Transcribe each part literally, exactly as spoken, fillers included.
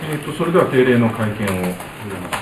えー、とそれでは定例の会見を終えます。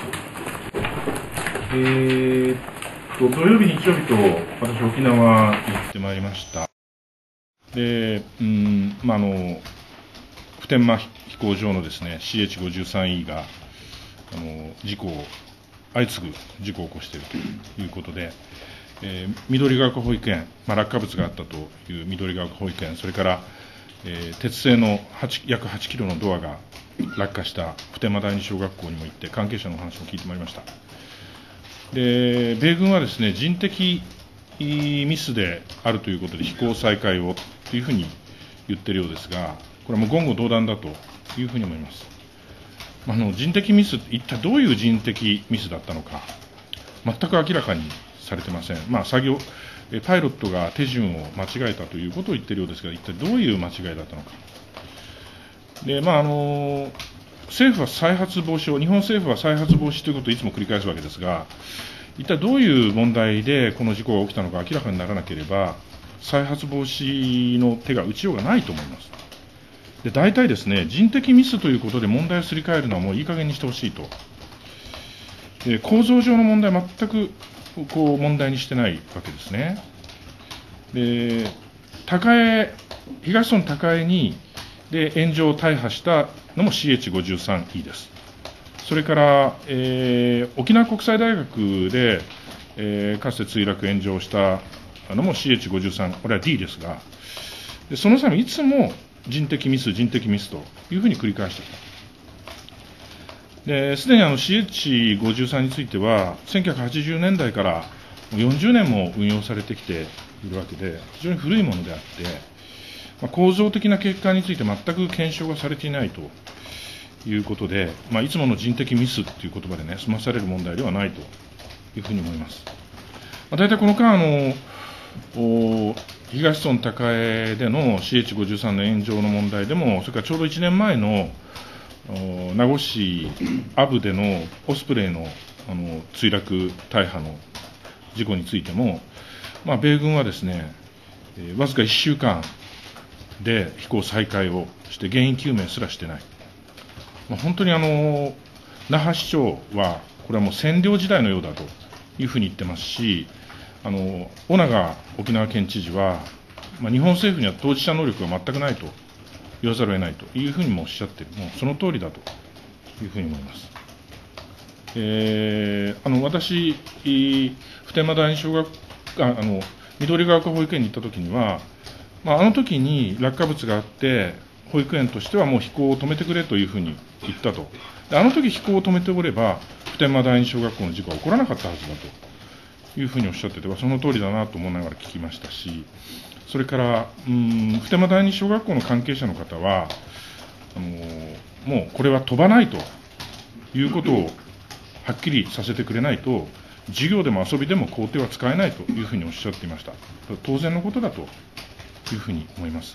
えー、と土曜日、日曜日と私、沖縄に行ってまいりました。で、うんまあ、あの普天間飛行場のですね シーエイチごじゅうさんイー があの事故を相次ぐ事故を起こしているということで、えー、緑が丘保育園、まあ、落下物があったという緑が丘保育園、それから、えー、鉄製の約はちキロのドアが落下した普天間第二小学校にも行って、関係者の話を聞いてまいりました。で、米軍はですね、人的ミスであるということで飛行再開をというふうに言っているようですが、これはもう言語道断だというふうに思います。あの人的ミス、一体どういう人的ミスだったのか、全く明らかにされてません。まあ、作業、パイロットが手順を間違えたということを言っているようですが、一体どういう間違いだったのか。で、まあ、あの政府は再発防止を、日本政府は再発防止ということをいつも繰り返すわけですが、一体どういう問題でこの事故が起きたのか明らかにならなければ、再発防止の手が打ちようがないと思います。で、大体ですね、人的ミスということで問題をすり替えるのはもういい加減にしてほしいと。で、構造上の問題、全くこう問題にしてないわけですね。で、高江、東村高江にで炎上を大破したのも シーエイチごじゅうさんイー です。それから、えー、沖縄国際大学で、えー、かつて墜落炎上したのも シーエイチごじゅうさん、これは ディー ですが、でその際もいつも人的ミス、人的ミスというふうに繰り返してきた。で、すでにあの シーエイチごじゅうさん については、せんきゅうひゃくはちじゅうねんだいからよんじゅうねんも運用されてきているわけで、非常に古いものであって、まあ、構造的な欠陥について全く検証がされていないということで、まあ、いつもの人的ミスという言葉でね、済まされる問題ではないというふうに思います。まあ、大体この間、あの東村高江での シーエイチごじゅうさん の炎上の問題でも、それからちょうどいちねんまえの名護市阿武でのオスプレイのあの墜落大破の事故についても、まあ、米軍はですね、えー、わずかいっしゅうかんで飛行再開をして原因究明すらしてない。まあ、本当にあの那覇市長はこれはもう占領時代のようだというふうに言ってますし、あの尾長沖縄県知事は、まあ、日本政府には当事者能力が全くないと言わざるを得ないというふうにもおっしゃっている、もうその通りだというふうに思います。えー、あの私、普天間第二小学ああの緑が丘保育園に行ったときには、まあ、あの時に落下物があって、保育園としてはもう飛行を止めてくれというふうに言ったと。で、あの時飛行を止めておれば、普天間第二小学校の事故は起こらなかったはずだというふうにおっしゃってて、その通りだなと思いながら聞きましたし、それから、うん、普天間第二小学校の関係者の方は、あのもうこれは飛ばないということをはっきりさせてくれないと、授業でも遊びでも校庭は使えないというふうにおっしゃっていました。当然のことだというふうに思います。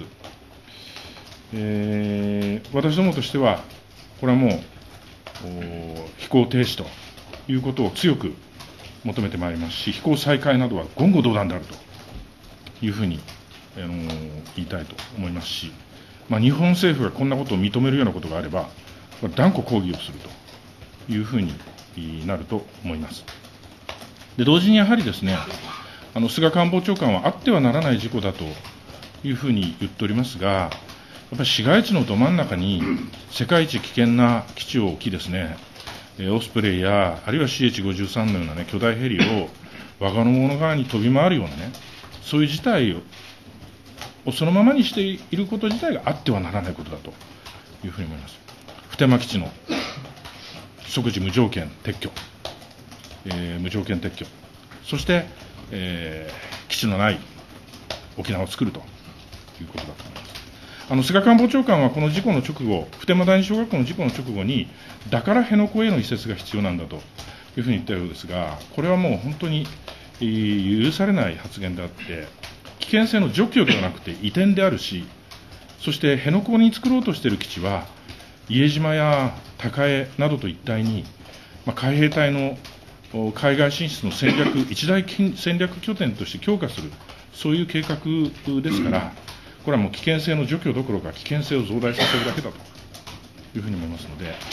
えー、私どもとしては、これはもう飛行停止ということを強く求めてまいりますし、飛行再開などは言語道断であるというふうに、あのー、言いたいと思いますし、まあ、日本政府がこんなことを認めるようなことがあれば、断固抗議をするというふうになると思います。で、同時にやはりですね、あの菅官房長官はあってはならない事故だというふうに言っておりますが、やっぱり市街地のど真ん中に世界一危険な基地を置きですね、オスプレイや、あるいは シーエイチごじゅうさん のような、ね、巨大ヘリを我が物側に飛び回るようなね、そういう事態ををそのままにしていること自体があってはならないことだというふうに思います。普天間基地の即時無条件撤去、えー、無条件撤去、そして、えー、基地のない沖縄を作るということだと思います。あの菅官房長官はこの事故の直後、普天間第二小学校の事故の直後に、だから辺野古への移設が必要なんだというふうに言ったようですが、これはもう本当に、えー、許されない発言であって、危険性の除去ではなくて移転であるし、そして辺野古に作ろうとしている基地は、伊江島や高江などと一帯に、まあ、海兵隊の海外進出の戦略、一大戦略拠点として強化する、そういう計画ですから、これはもう危険性の除去どころか、危険性を増大させるだけだというふうに思いますので、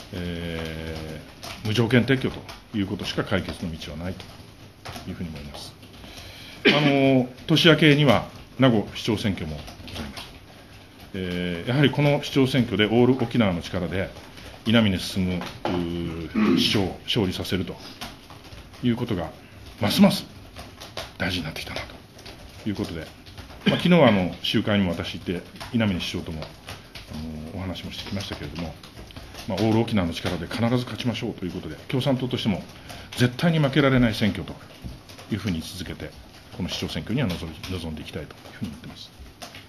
えー、無条件撤去ということしか解決の道はないというふうに思います。あの年明けには名護市長選挙もございます。えー、やはりこの市長選挙でオール沖縄の力で稲峰進市長を勝利させるということがますます大事になってきたなということで、まあ、昨日はあの集会にも私行って稲峰市長ともあのお話もしてきましたけれども、まあ、オール沖縄の力で必ず勝ちましょうということで、共産党としても絶対に負けられない選挙というふうに位置づけて、この市長選挙には臨み臨んでいきたいというふうに思っています。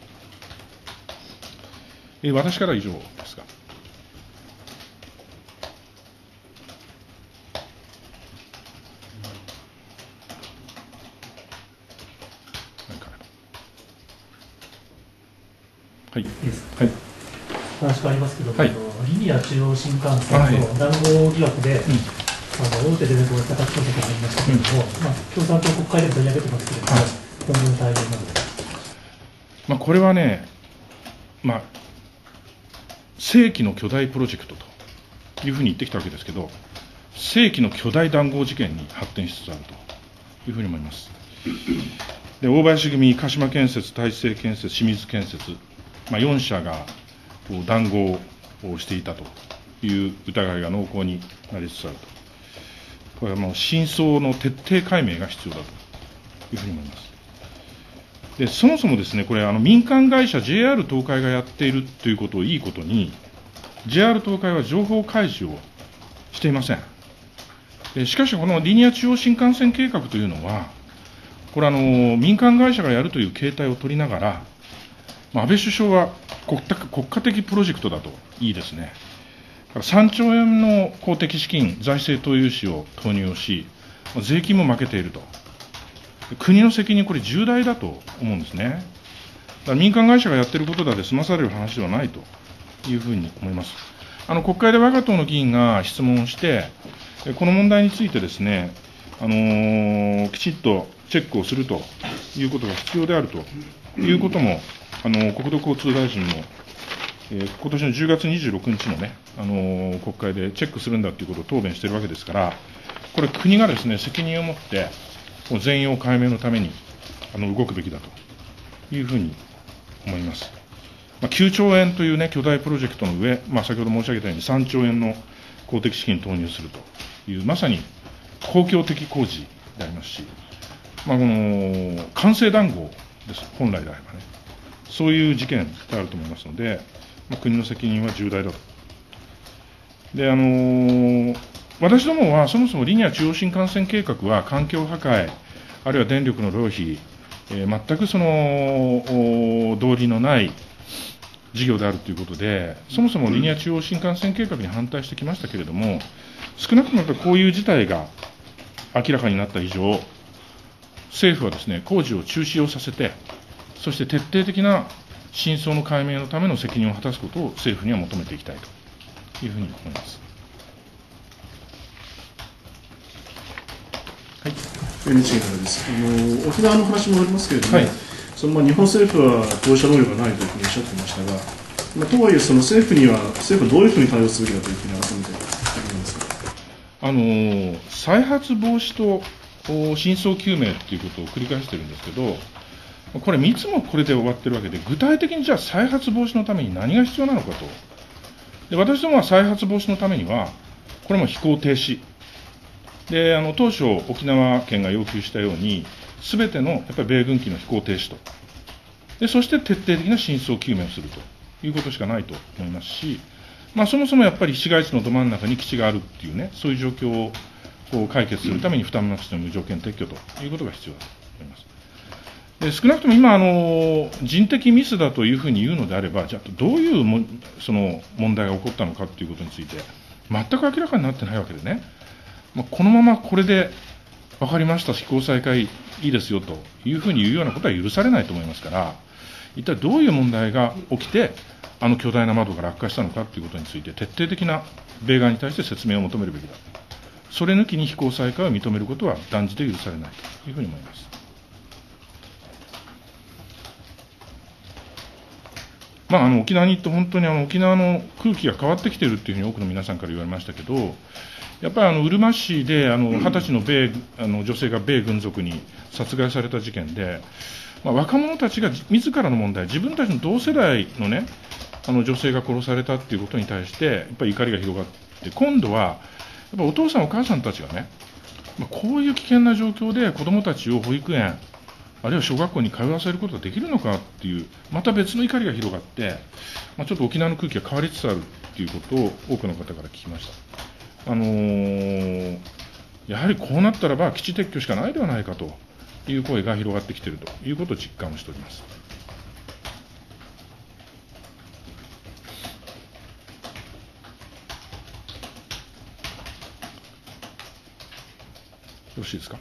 えー、私からは以上ですが。はい。はい。 話変わりますけど、 はい、 リニア中央新幹線の談合疑惑で、はい、あの大手でこう高橋教授がありましたけれども、うん、まあ、共産党国会でも取り上げてますけれども、はい、今後の対応などで。 まあ、これはね、まあ、世紀の巨大プロジェクトというふうに言ってきたわけですけど、世紀の巨大談合事件に発展しつつあるというふうに思います。で、大林組、鹿島建設、大成建設、清水建設、まあ、よん社が談合をしていたという疑いが濃厚になりつつあると。これはもう真相の徹底解明が必要だというふうに思います。で、そもそもですね、これ、あの民間会社 ジェイアール 東海がやっているということをいいことに、ジェイアール 東海は情報開示をしていません。でしかし、このリニア中央新幹線計画というのは、これあの、民間会社がやるという形態を取りながら、まあ、安倍首相は国家的プロジェクトだといいですね。さんちょうえんの公的資金、財政投融資を投入をし、税金も負けていると。国の責任、これ重大だと思うんですね。だから民間会社がやってることだで済まされる話ではないというふうに思います。あの国会で我が党の議員が質問をして、この問題についてですね、あのー、きちっとチェックをするということが必要であるということも、あの国土交通大臣も、えー、今年のじゅうがつにじゅうろくにちのね、あのー、国会でチェックするんだということを答弁しているわけですから、これ、国がですね、責任を持って、全容解明のためにあの動くべきだというふうに思います。まあ、きゅうちょうえんというね、巨大プロジェクトの上、まあ、先ほど申し上げたようにさんちょうえんの公的資金投入するという、まさに公共的工事でありますし、まあ、この官製談合です、本来であればね。そういう事件であると思いますので、まあ、国の責任は重大だと。で、あのー、私どもはそもそもリニア中央新幹線計画は環境破壊、あるいは電力の浪費、えー、全くその道理のない事業であるということで、そもそもリニア中央新幹線計画に反対してきましたけれども、少なくともこういう事態が明らかになった以上、政府はですね、工事を中止をさせて、そして徹底的な真相の解明のための責任を果たすことを政府には求めていきたいというふうに思います。 はい、エヌエイチケー からです。あの沖縄の話もありますけれども、はい、そのまあ日本政府は当事者能力がないというふうにおっしゃっていましたが、まあ、とはいえ、その政府には、政府はどういうふうに対応すべきだというふうに改めて思いますか。 あの再発防止と真相究明ということを繰り返しているんですけど、これ、いつもこれで終わってるわけで、具体的にじゃあ、再発防止のために何が必要なのかと。で、私どもは再発防止のためには、これも飛行停止。で、あの当初、沖縄県が要求したように、すべてのやっぱり米軍機の飛行停止と。で、そして徹底的な真相究明をするということしかないと思いますし、まあ、そもそもやっぱり市街地のど真ん中に基地があるっていうね、そういう状況をこう解決するために負担なしの無条件撤去ということが必要だと思います。で少なくとも今あの、人的ミスだというふうに言うのであれば、じゃあ、どういうもその問題が起こったのかということについて、全く明らかになってないわけでね、まあ、このままこれで分かりました、飛行再開いいですよというふうに言うようなことは許されないと思いますから、一体どういう問題が起きて、あの巨大な窓が落下したのかということについて、徹底的な米側に対して説明を求めるべきだ、それ抜きに飛行再開を認めることは断じて許されないというふうに思います。 まあ、あの沖縄に行って本当にあの沖縄の空気が変わってきているっていうふうに多くの皆さんから言われましたけど、やっぱりあのうるま市であのはたちの米あの女性が米軍属に殺害された事件で、まあ、若者たちが自らの問題、自分たちの同世代のね、あの女性が殺されたっていうことに対して、やっぱり怒りが広がって、今度はやっぱお父さん、お母さんたちがね、まあ、こういう危険な状況で子どもたちを保育園、あるいは小学校に通わせることができるのかっていう、また別の怒りが広がって、まあ、ちょっと沖縄の空気が変わりつつあるっていうことを多くの方から聞きました。あのー、やはりこうなったらば基地撤去しかないではないかという声が広がってきているということを実感をしております。よろしいですか。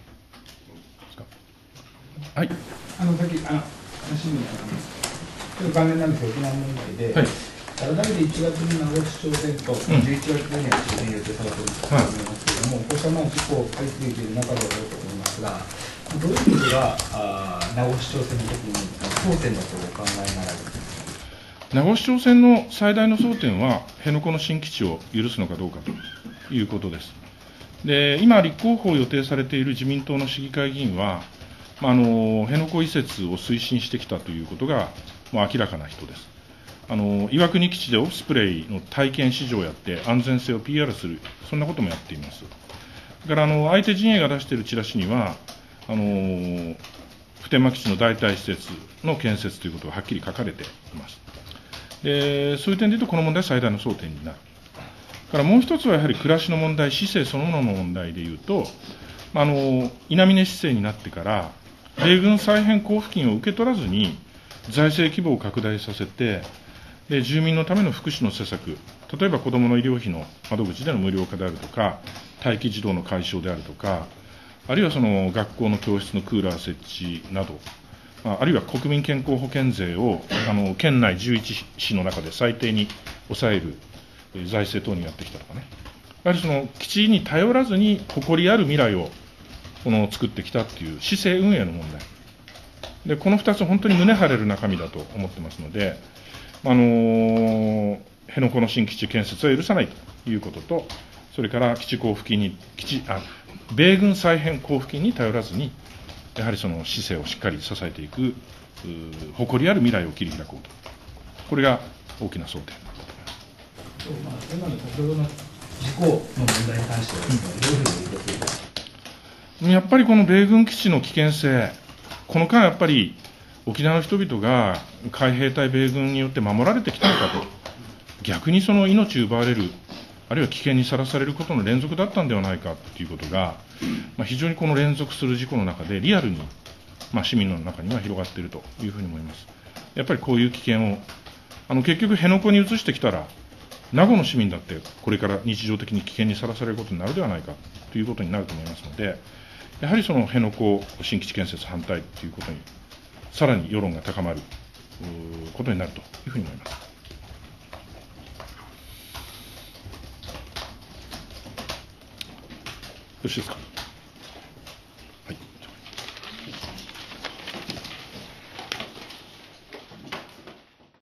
はい。 あの、さっき、あの、話に、ちょっと関連なんですけど、沖縄問題で、はい、改めていちがつに名護市長選と、うん、じゅういちがつには市長選予定されていると思いますけれども、はい、こうしたまあ事故を相次いでいる中であろうと思いますが、どういうことがあ名護市長選のときに争点だとお考えになられるんですか。 名護市長選の最大の争点は、辺野古の新基地を許すのかどうかということです。で、今、立候補を予定されている自民党の市議会議員は、あの辺野古移設を推進してきたということがもう明らかな人です。あの岩国基地でオフスプレイの体験試乗をやって安全性を ピーアール する、そんなこともやっています。それからあの相手陣営が出しているチラシには、あの普天間基地の代替施設の建設ということがはっきり書かれています。でそういう点でいうと、この問題は最大の争点になる。からもう一つはやはり暮らしの問題、市政そのものの問題でいうと、あの稲峰市政になってから、米軍再編交付金を受け取らずに、財政規模を拡大させて、で住民のための福祉の施策、例えば子どもの医療費の窓口での無料化であるとか、待機児童の解消であるとか、あるいはその学校の教室のクーラー設置など、あるいは国民健康保険税をあの県内じゅういち市の中で最低に抑える財政等にやってきたとかね、やはりその基地に頼らずに誇りある未来をこの作ってきたっていう市政運営の問題で、このふたつ、本当に胸張れる中身だと思ってますので、あのー、辺野古の新基地建設は許さないということと、それから基地交付金に、基地あ米軍再編交付金に頼らずに、やはりその市政をしっかり支えていく、誇りある未来を切り開こうと、これが大きな争点だと思います。 今の先ほどの事故の問題に関しては、どういうふうに言いますか。 やっぱりこの米軍基地の危険性、この間、やっぱり沖縄の人々が海兵隊、米軍によって守られてきたのかと、逆にその命を奪われる、あるいは危険にさらされることの連続だったんではないかということが、まあ、非常にこの連続する事故の中で、リアルに、まあ、市民の中には広がっているというふうに思います。やっぱりこういう危険を、あの結局、辺野古に移してきたら、名護の市民だってこれから日常的に危険にさらされることになるではないかということになると思いますので、やはりその辺野古新基地建設反対ということに、さらに世論が高まることになるというふうに思います。よろしいですか。